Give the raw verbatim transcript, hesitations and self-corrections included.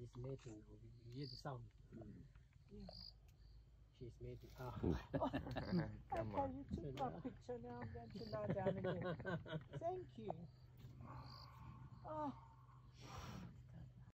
It's mating now. You hear the sound. Yeah. She's mating. Ah. Okay, you took my picture now. I'm going to lie down again. Thank you. Oh.